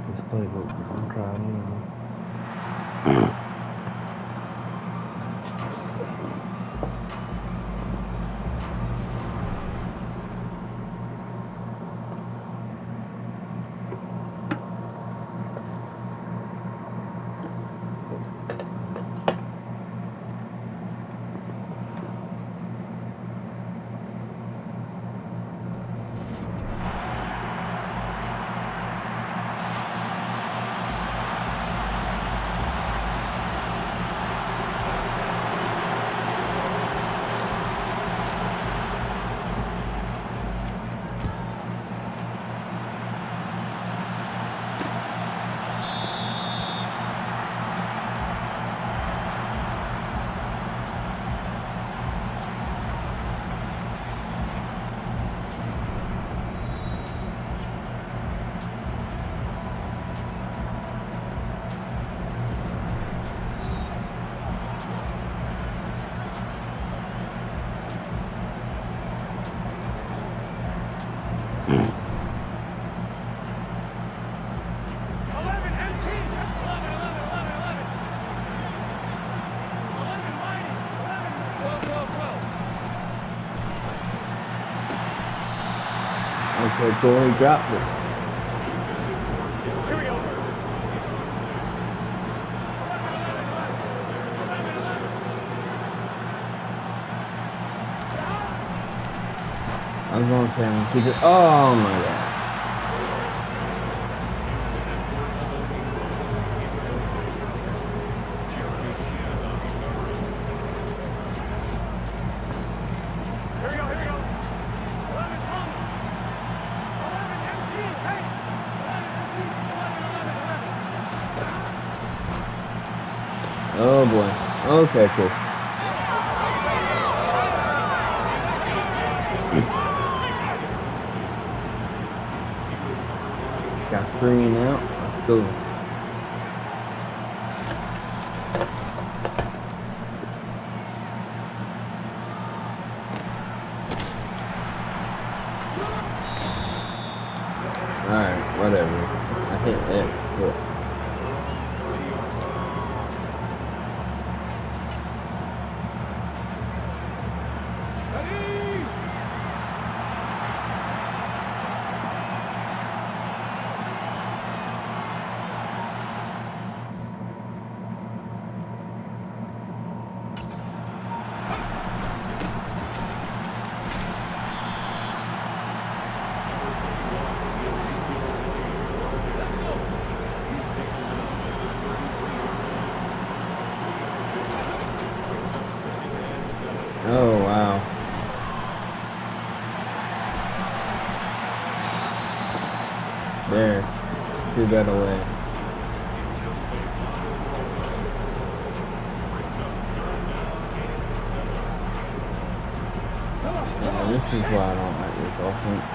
this playbook. I'm trying anyway. Okay, cool, he dropped it. Here we go. I was going to say, I'm keep it. Oh my god. Here we go, here we go. 11 home. 11 empty. Hey. 11 empty. 11, 11, 11. Oh boy. Okay, cool. Got 3 now. Let's go. Alright, whatever. I hit X, but oh wow. There's 2 got away. Yeah, this is why I don't like this offense.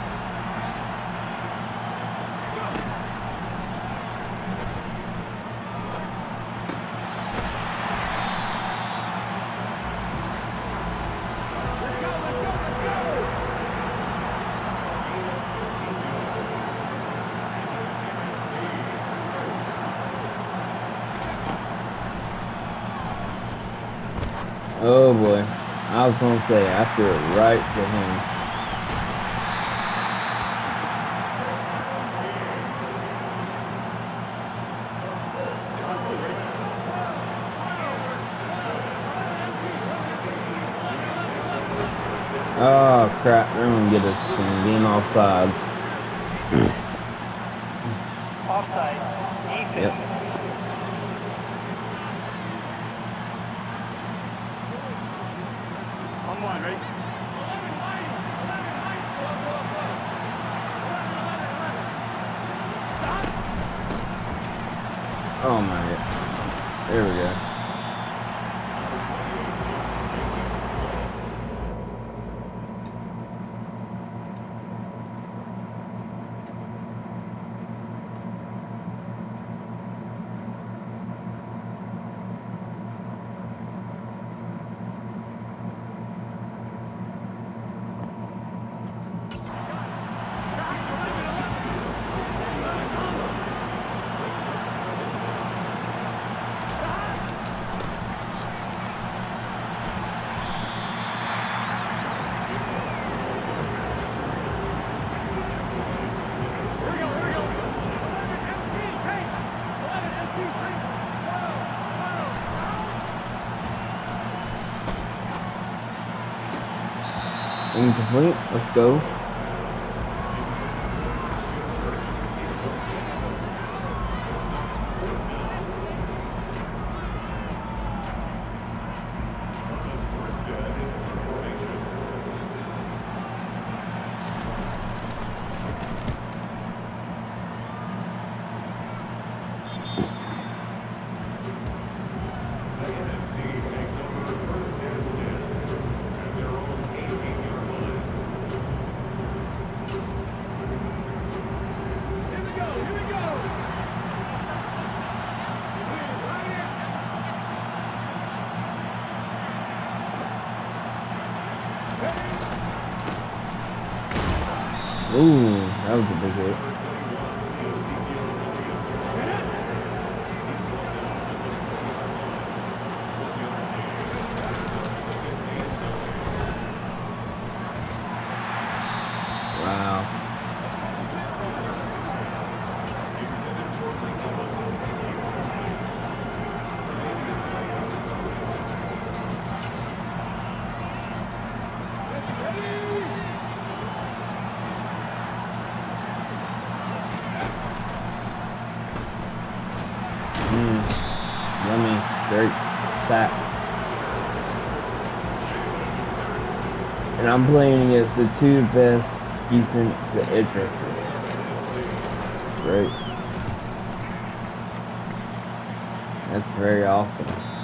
Oh boy. I was gonna say, I threw it right to him. Oh crap, they're gonna get us from being offsides. Offside. Defense. Yep. On one, ready? Oh my god. There we go. Incomplete. Let's go. Ooh, that was a big hit. Wow. Yummy. Great sack. And I'm playing against the two best defense edges. Great. That's very awesome.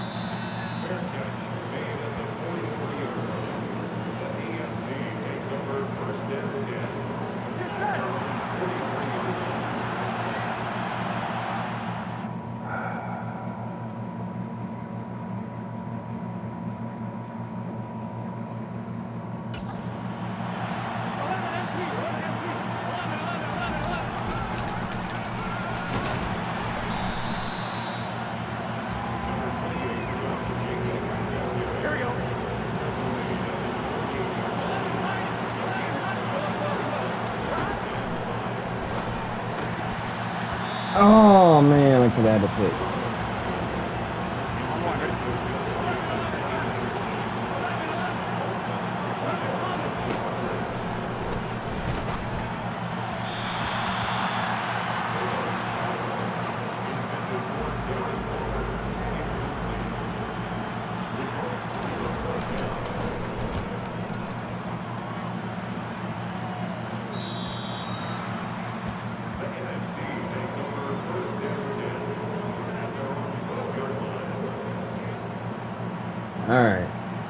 Oh man, I could have had a pick. All right.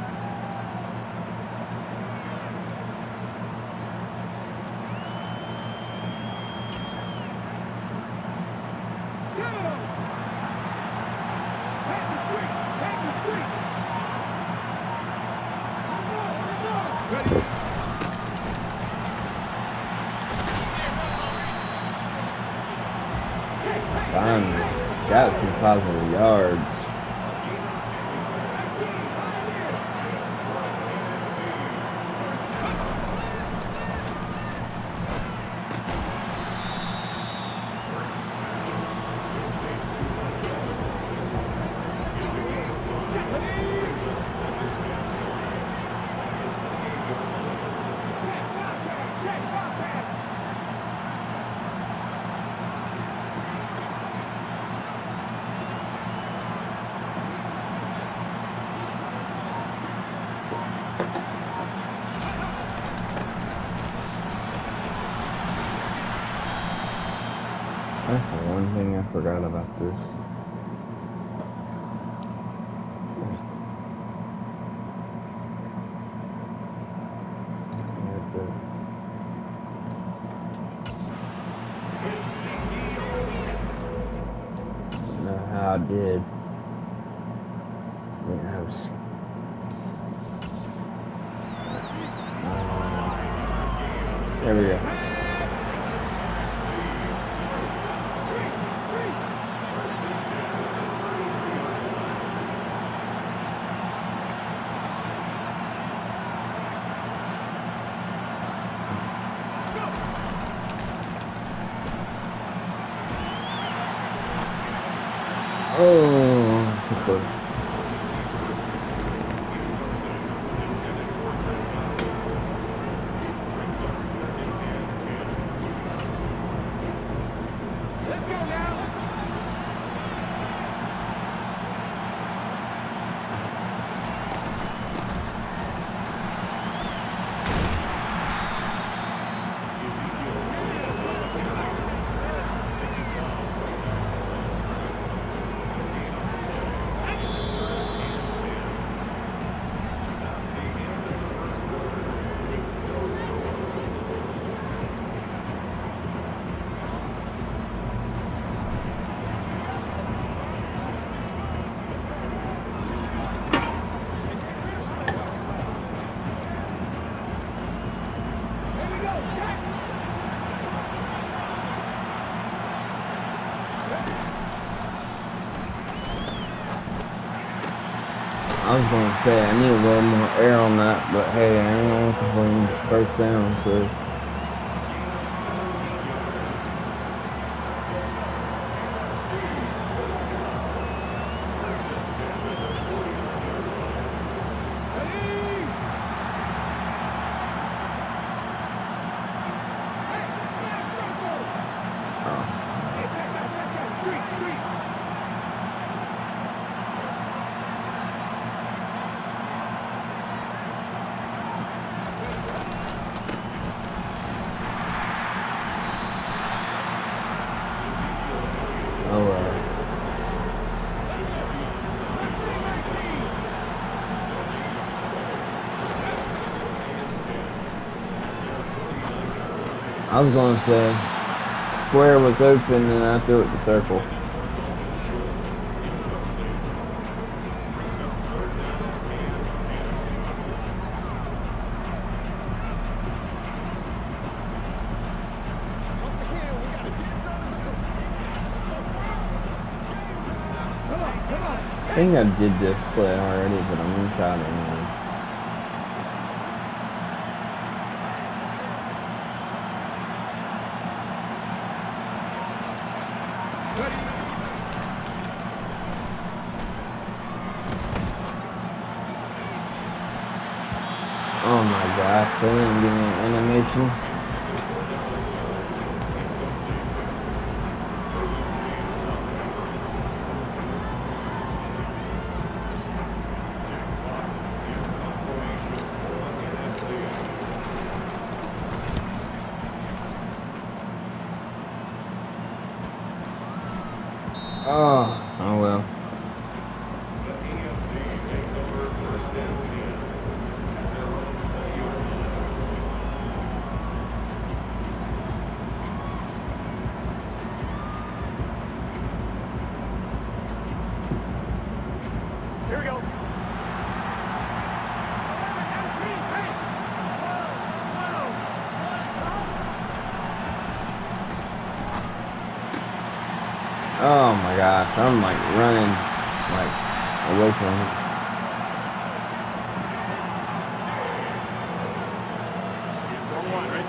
Finally got some positive yards. That's the one thing I forgot about this. I don't know how I did. I mean, I was. There we go. Oh, so close. I was gonna say I need a little more air on that, but hey, I ain't gonna complain. It's first down, so. I was gonna say square was open and I threw it to circle. I think I did this play already, but I'm gonna try it anyway. Oh my gosh, they didn't give me an animation. Oh well. Here we go. Oh my gosh, I'm like running like away from it. It's 1-1, right?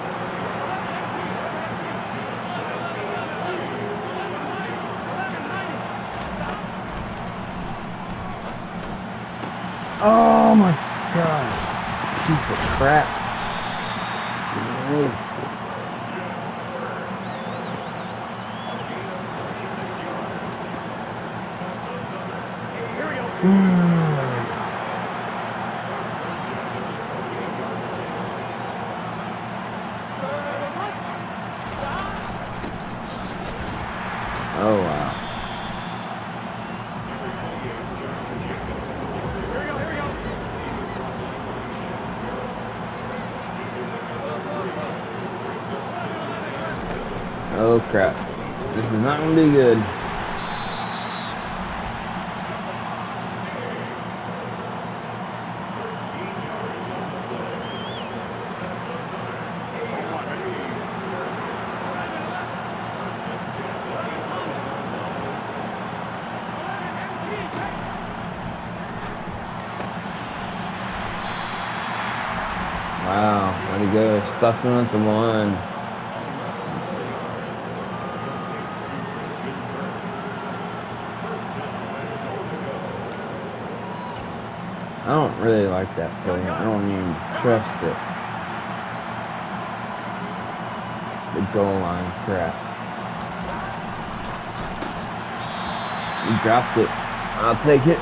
Oh my gosh. Piece of crap. Oh wow. Oh crap. This is not gonna be good. Wow, way to go. Stuffing at the one. I don't really like that play. I don't even trust it. The goal line crap. You dropped it. I'll take it.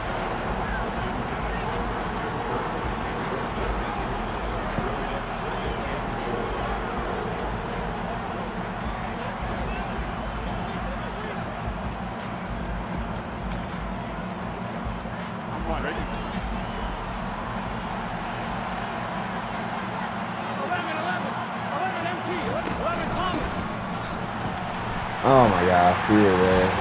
Oh my gosh, either way.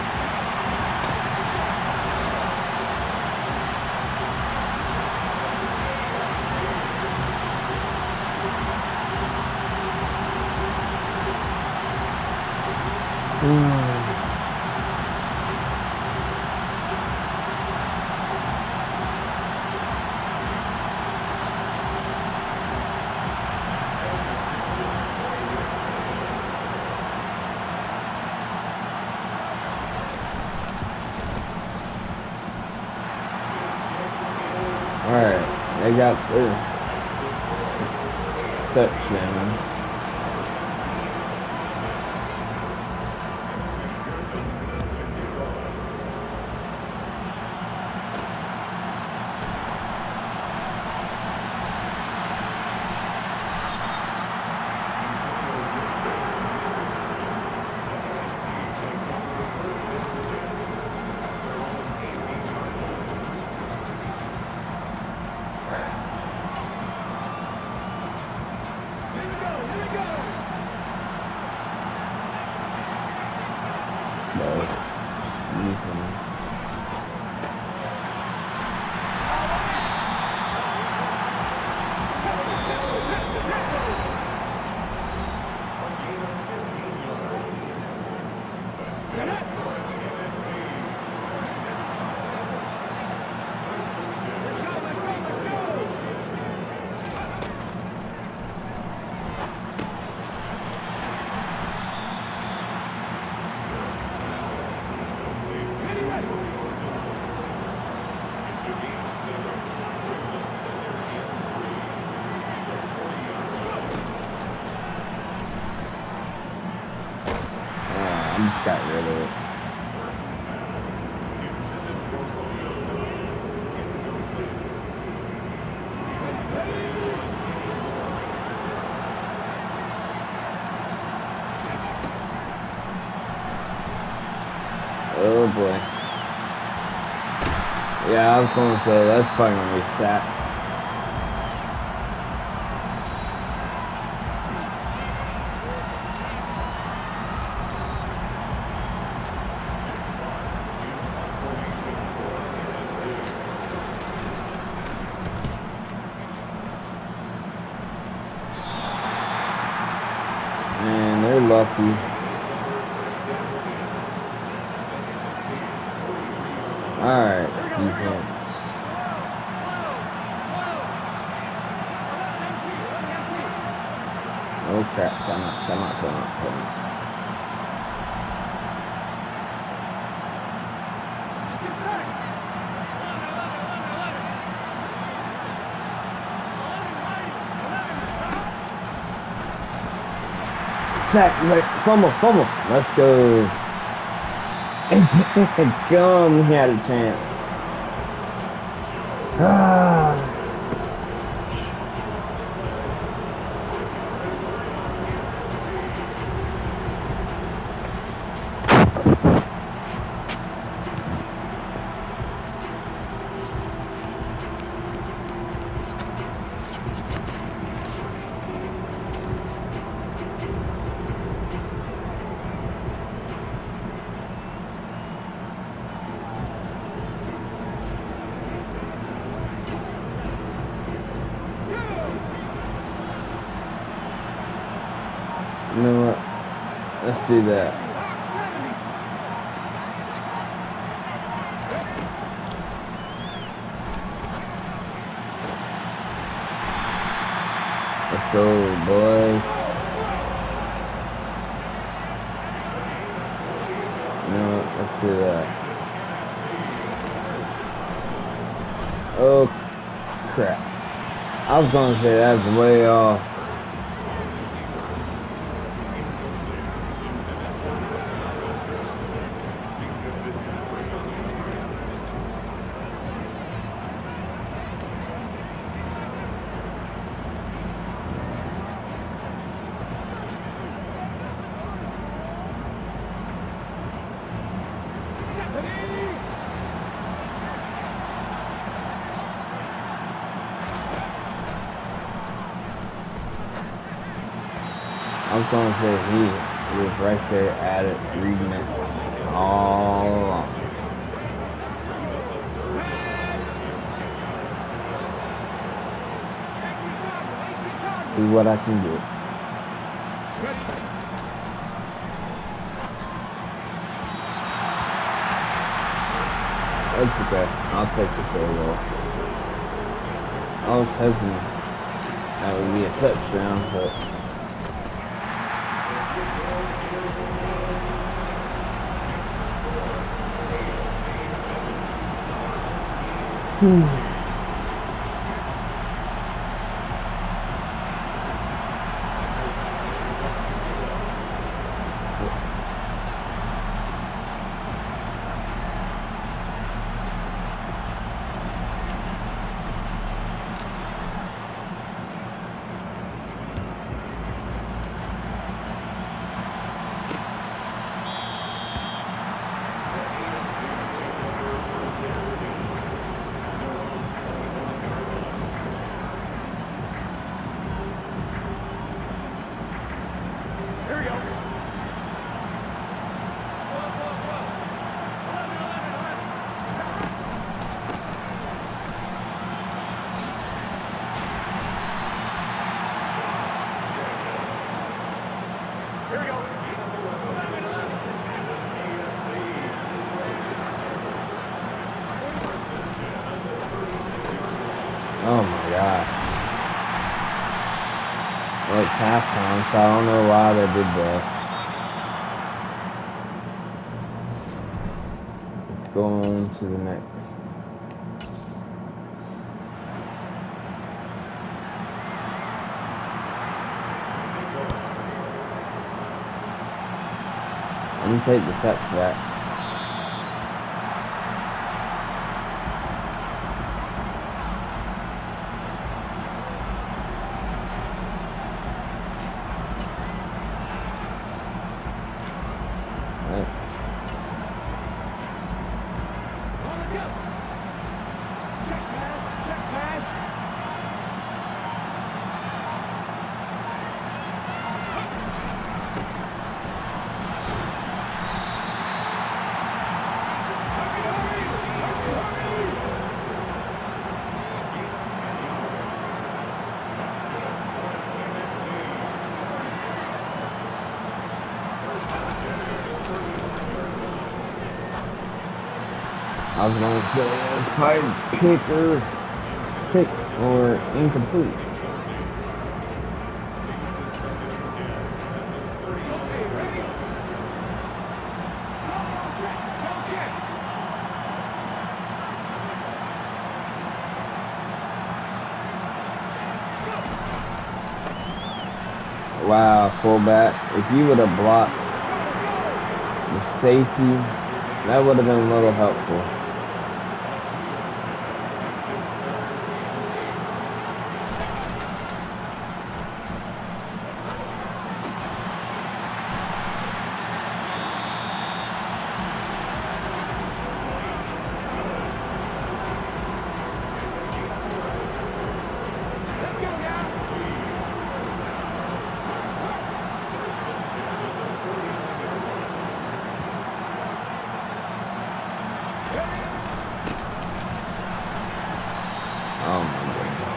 got the touchdown. I just got rid of it. Oh boy. Yeah, I was going to say, that's probably going to be sacked. Man, they're lucky. Alright, defense. Oh crap, come on. Sack, wait, fumble. Let's go. And gum, he had a chance. Ah. You know what? Let's do that. Let's go, boys. You know what? Let's do that. Oh, crap. I was going to say that was way off. I was going to say he was right there at it, reading it all along. See what I can do. That's okay. I'll take the field goal. I was hoping that would be a touchdown, but Here we go. 11. Oh my god. Well, it's halftime, so I don't know why they did that. Let's go on to the next. Let me take the touch back. I was going to say it was probably pick or incomplete. Wow, fullback. If you would have blocked the safety, that would have been a little helpful. Oh my goodness.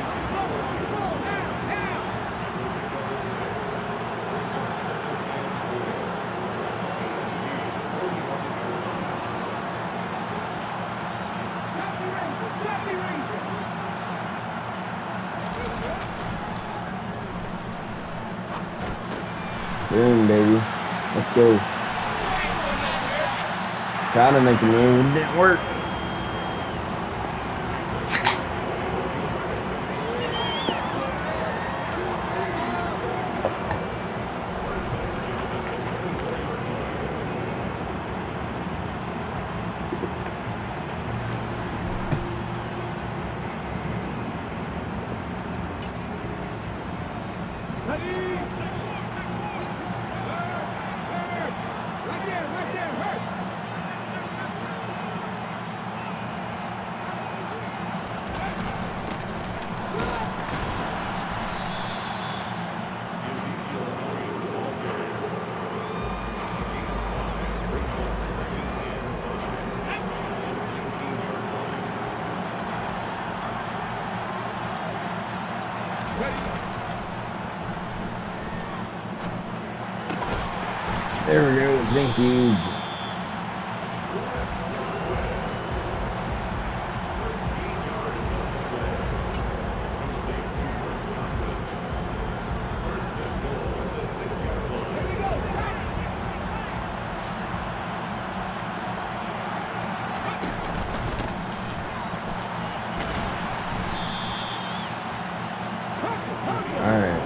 Boom, baby. Let's go. Tried to make a move, it didn't work. There we go, thank you. Alright.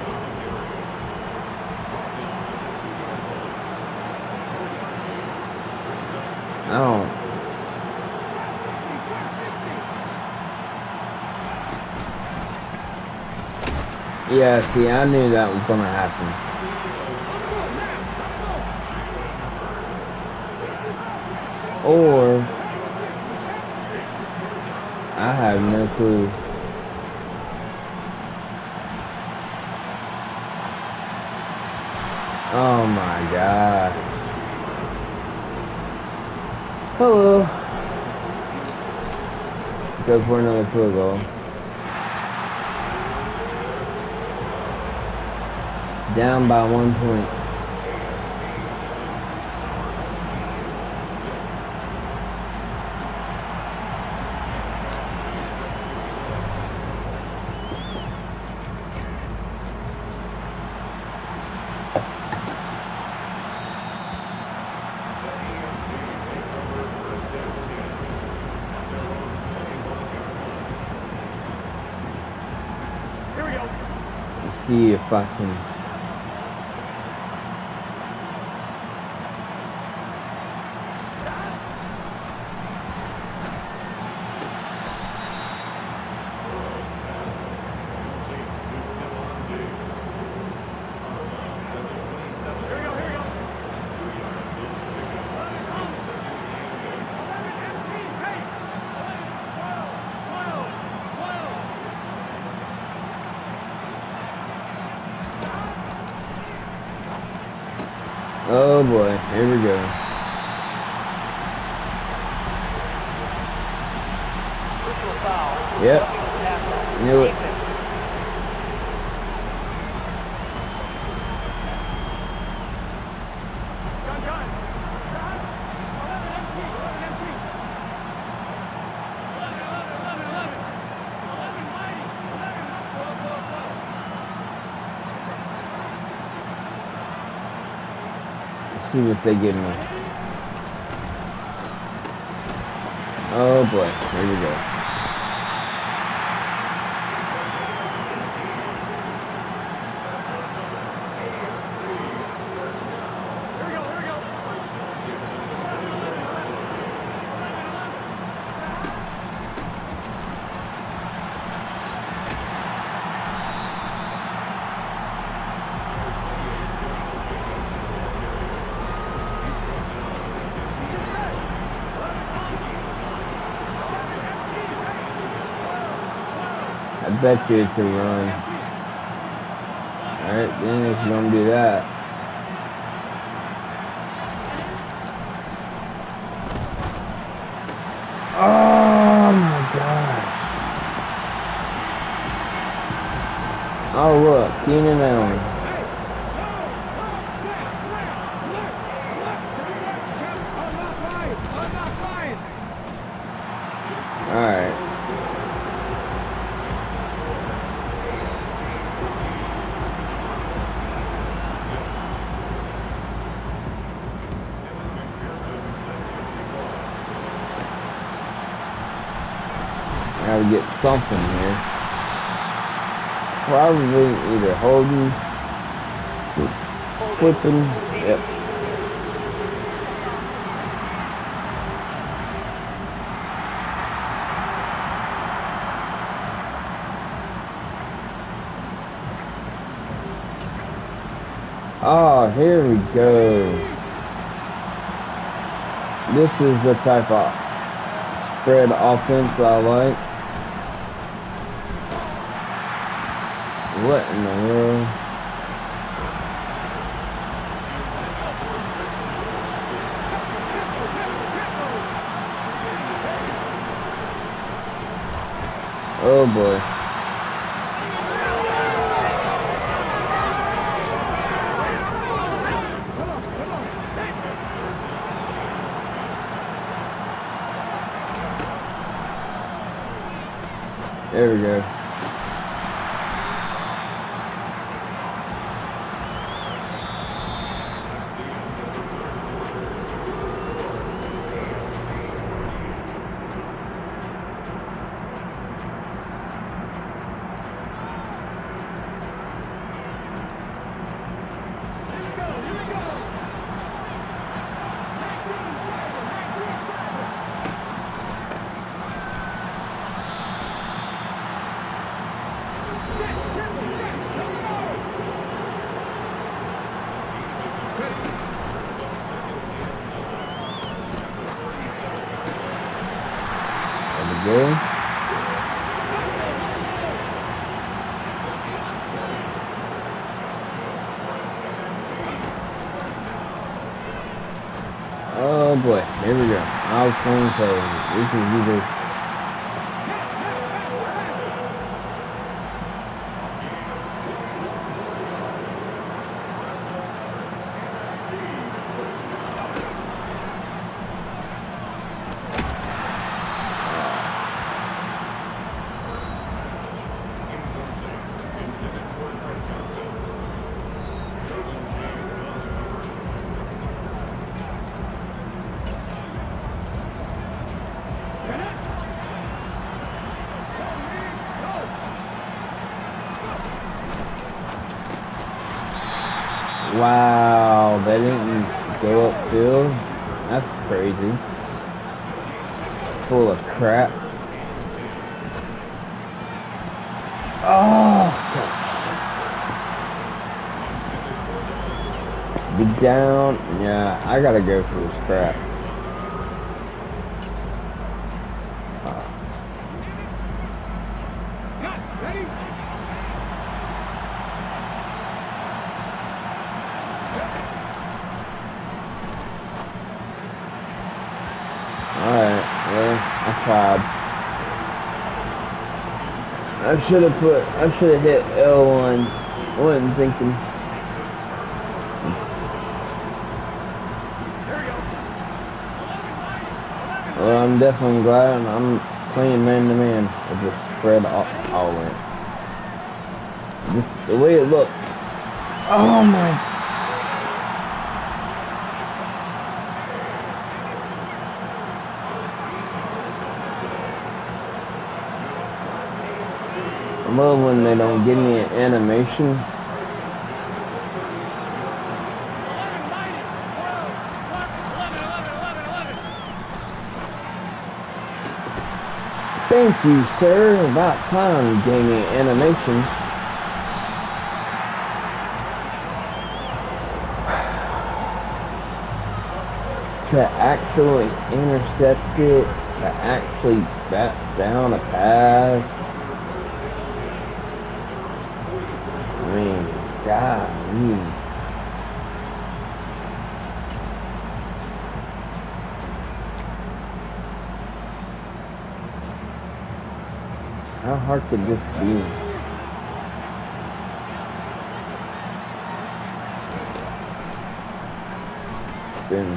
Oh. Yeah, see, I knew that was gonna happen. Or I have no clue. Oh my god. Hello. Go for another field goal. Down by 1 point. see if I can. Oh boy, here we go. Yep, knew it. See what they give me. Oh boy, here we go. I bet you it's a run. Alright, then it's gonna do that. Oh my gosh. Oh look, Keenan Allen. Alright. Gotta get something here. Probably either holding, flipping, yep. Oh, here we go. This is the type of spread offense I like. What in the world? Oh boy. There we go. There. Oh boy, here we go. I was going to say, this is either Wow, they didn't go upfield. That's crazy. Full of crap. Oh, be down. Yeah, I gotta go for this crap. Alright, well, I tried. I should have hit L1. I wasn't thinking. Well, I'm definitely glad I'm playing man-to-man with the spread all in. Just the way it looked. Oh my. I love when they don't give me an animation. Thank you, sir. About time you gave me an animation. To actually intercept it, to actually bat down a pass. I mean, God. How hard could this be? Spin.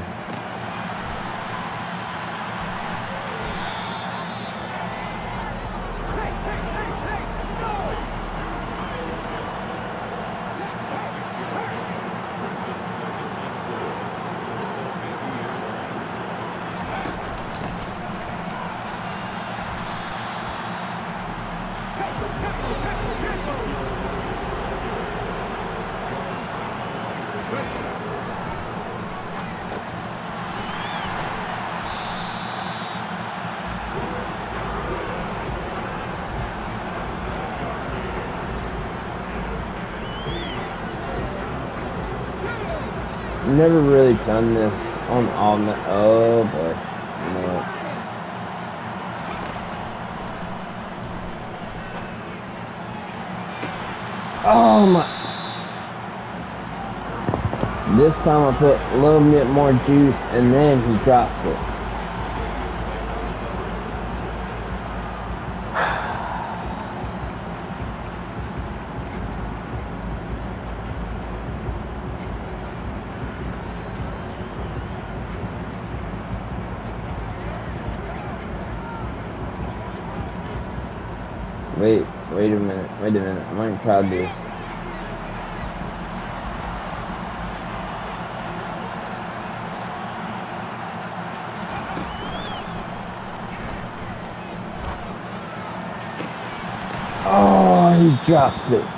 Never really done this on the oh boy, no. Oh my! This time I put a little bit more juice, and then he drops it. Wait a minute, I might try this. Oh, he drops it.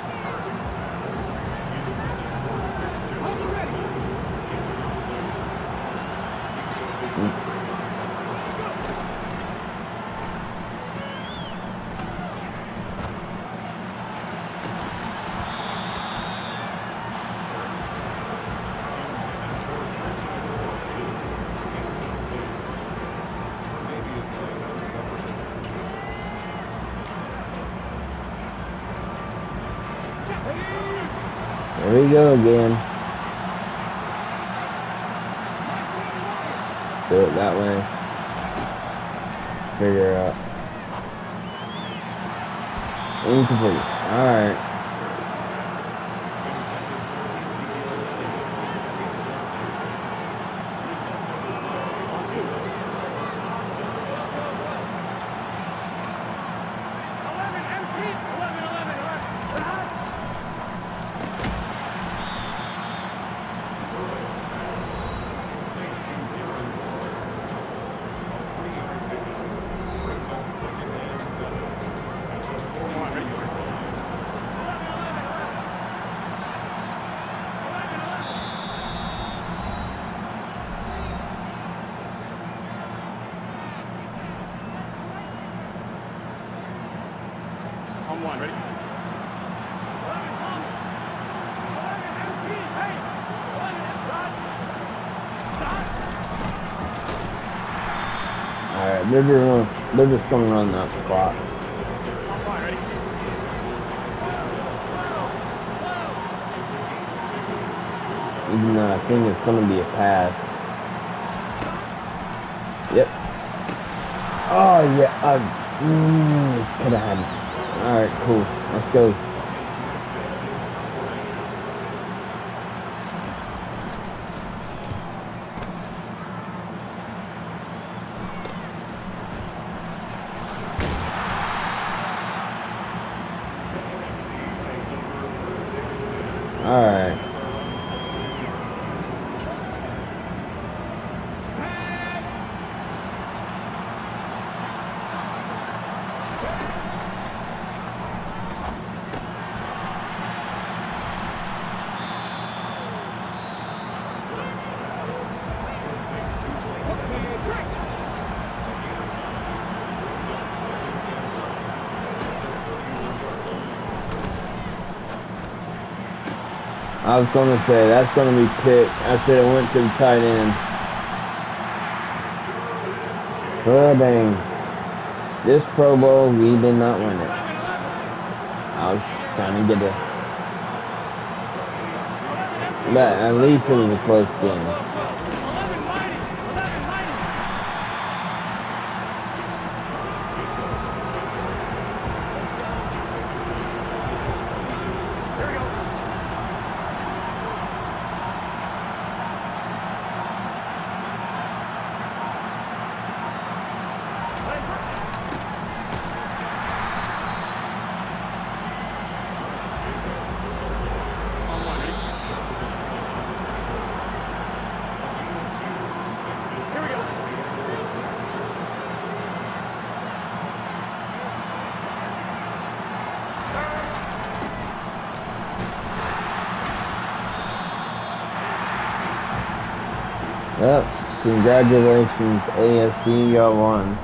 There we go again. Do it that way. Figure out. Incomplete. Alright. on, ready? 11 Thomas. 11 MPs, hey! 11 Dot. Dot. Alright, they're just gonna run that clock. On fire, ready? Even though I think it's gonna be a pass. Yep. Oh yeah, could have had it. Alright, cool. Let's go. Alright. I was gonna say that's gonna be picked after it went to the tight end. Oh dang. This Pro Bowl we did not win it. I was trying to get it. But at least it was a close game. Well, congratulations, AFC, y'all won.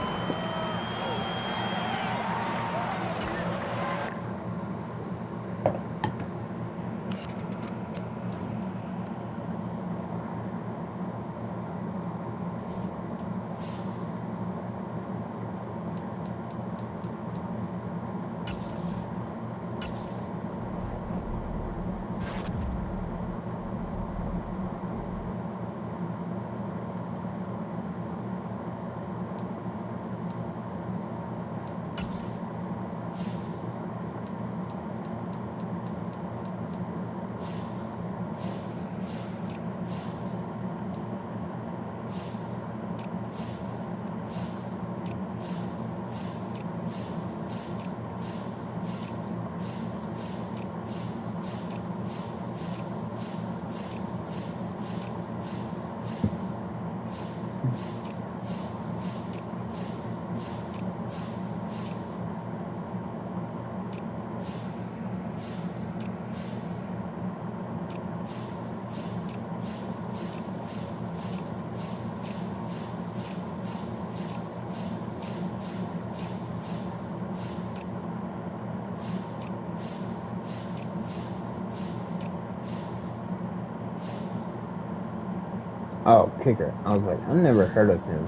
Oh, kicker. I was like, I've never heard of him.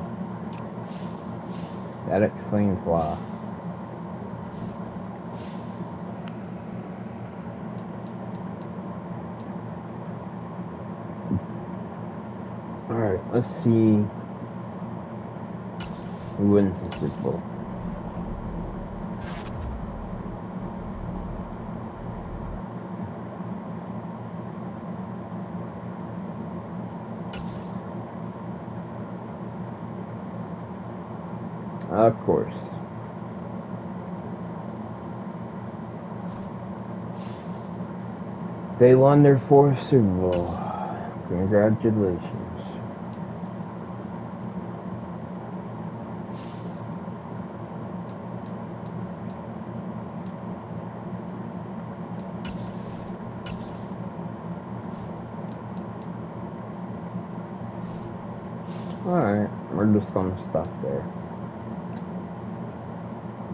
That explains why. Alright, let's see who wins the Super Bowl. Of course. They won their 4th Super Bowl. Congratulations. Alright, we're just gonna stop there.